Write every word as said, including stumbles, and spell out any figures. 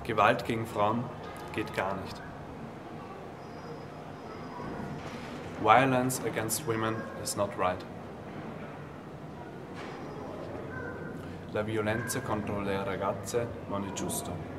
Gewalt gegen Frauen geht gar nicht. Violence against women is not right. La violenza contro le ragazze non è giusto.